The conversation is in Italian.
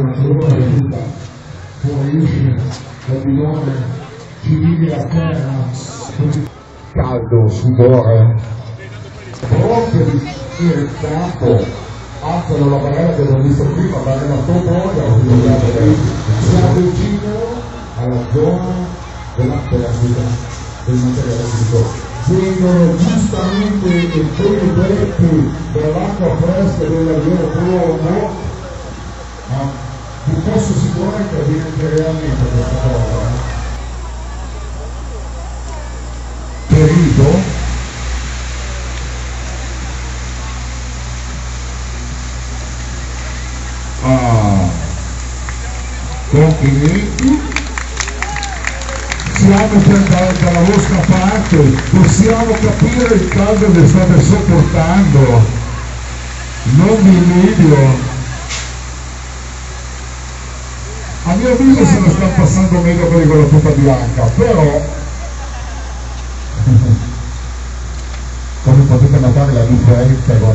una colonna venuta fuoriesce dal bidone, civili a terra, caldo, sudore, pronto di finire il campo, alzano la barriera che abbiamo visto prima, barriera sopra, siamo vicino alla zona della perdita del materiale agricolo. Vengono giustamente i primi bretti dell'acqua fresca dell'avione Colombo, ma vi posso assicurare che avviene realmente questa cosa. Ferito, complimenti, siamo per dalla vostra parte, possiamo capire il caldo che state sopportando, non vi invidio. A mio avviso se ne sta passando meglio quelli con la tuta bianca, però come potete notare la differenza